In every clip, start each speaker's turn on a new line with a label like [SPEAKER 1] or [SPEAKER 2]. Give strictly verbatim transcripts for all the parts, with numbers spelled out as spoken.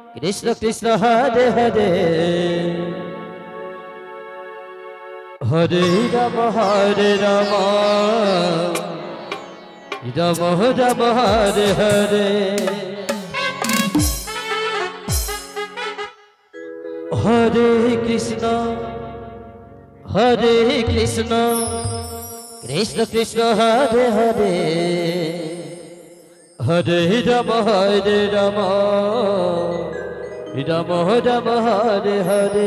[SPEAKER 1] कृष्ण कृष्ण हरे हरे हरे राम हरे राम राम राम हरे हरे हरे कृष्ण हरे कृष्ण कृष्ण कृष्ण हरे हरे हरे राम हरे राम राम राम हरे हरे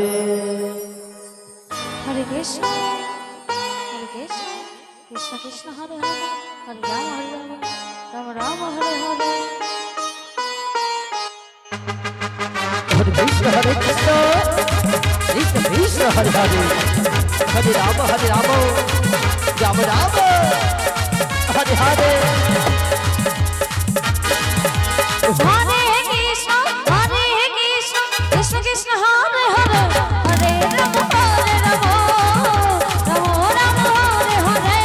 [SPEAKER 2] हरे कृष्ण हरे कृष्ण कृष्ण कृष्ण हरे हरे हरे राम हरे राम राम राम हरे हरे
[SPEAKER 1] हरे कृष्ण हरे कृष्ण कृष्ण कृष्ण हरे हरे हरे राम हरे राम राम राम हरे हरे
[SPEAKER 2] हरे कृष्ण हरे कृष्ण कृष्ण कृष्ण हरे हरे हरे राम हरे राम राम राम हरे हरे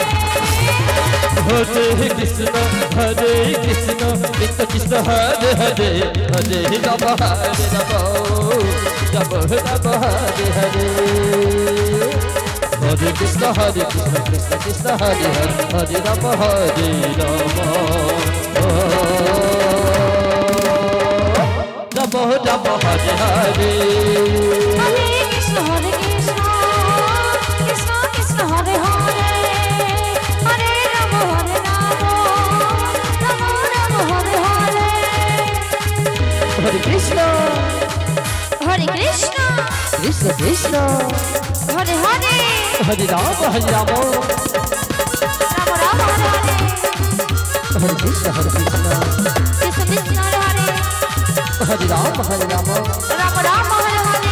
[SPEAKER 1] हरे कृष्ण हरे कृष्ण कृष्ण कृष्ण हरे हरे हरे राम हरे राम राम राम हरे हरे हरे कृष्ण हरे कृष्ण कृष्ण कृष्ण हरे हरे हरे राम हरे राम राम राम हरे हरे
[SPEAKER 2] हरे कृष्ण हरे कृष्ण कृष्ण कृष्ण हरे हरे हरे राम हरे राम राम राम हरे हरे
[SPEAKER 1] हरे कृष्ण
[SPEAKER 2] हरे कृष्ण
[SPEAKER 1] कृष्ण कृष्ण
[SPEAKER 2] हरे हरे
[SPEAKER 1] हरे राम हरे राम
[SPEAKER 2] राम राम हरे हरे
[SPEAKER 1] हरे कृष्ण हरे कृष्ण
[SPEAKER 2] कृष्ण कृष्ण हरे हरे
[SPEAKER 1] हरे राम हरे राम
[SPEAKER 2] राम राम हरे हरे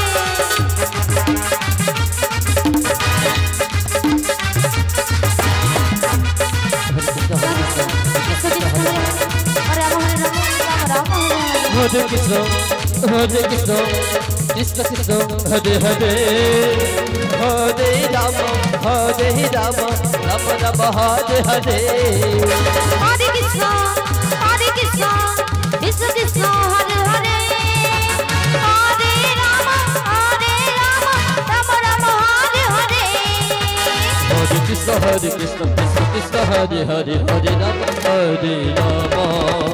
[SPEAKER 1] हरे कृष्ण हरे कृष्ण कृष्ण कृष्ण हरे हरे हरे राम हरे राम राम राम हरे हरे
[SPEAKER 2] हरे कृष्ण हरे कृष्ण कृष्ण कृष्ण हरे हरे हरे राम हरे राम राम राम हरे हरे
[SPEAKER 1] हरे कृष्ण हरे कृष्ण कृष्ण कृष्ण हरे हरे हरे राम हरे राम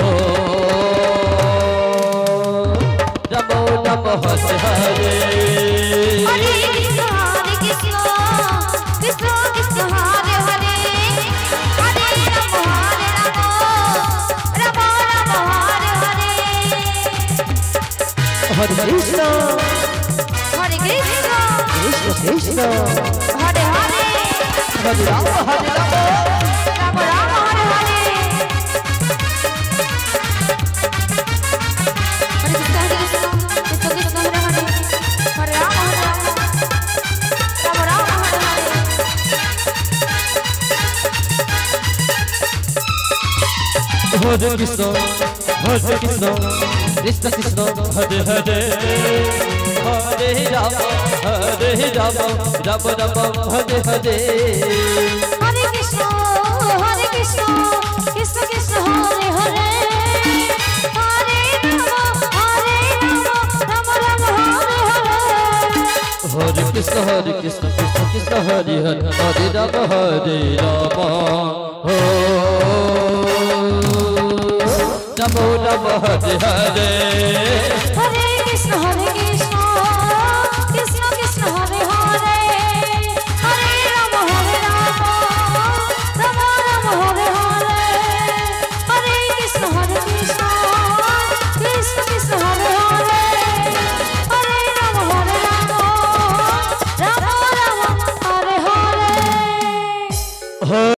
[SPEAKER 1] राम राम हरे हरे
[SPEAKER 2] हरे कृष्ण हरे कृष्ण कृष्ण कृष्ण हरे हरे हरे राम हरे राम राम राम हरे हरे
[SPEAKER 1] हरे कृष्ण
[SPEAKER 2] हरे कृष्ण
[SPEAKER 1] कृष्ण कृष्ण
[SPEAKER 2] हरे हरे
[SPEAKER 1] हरे राम हरे राम
[SPEAKER 2] राम राम हरे हरे हरे कृष्ण हरे कृष्ण कृष्ण कृष्ण हरे हरे हरे राम हरे राम राम राम हरे हरे
[SPEAKER 1] हरे कृष्ण हरे कृष्ण कृष्ण कृष्ण हरे हरे हरे राम हरे राम राम राम हरे हरे
[SPEAKER 2] हरे कृष्ण हरे कृष्ण कृष्ण कृष्ण हरे हरे हरे राम हरे राम राम राम हरे हरे
[SPEAKER 1] हरे कृष्ण हरे कृष्ण कृष्ण कृष्ण हरे हरे हरे राम हरे राम हो राम राम हरे हरे
[SPEAKER 2] हरे कृष्ण हरे कृष्ण कृष्ण कृष्ण हरे हरे हरे राम हरे राम राम राम हरे हरे हरे कृष्ण हरे कृष्ण कृष्ण कृष्ण हरे हरे हरे राम हरे राम राम राम हरे हरे।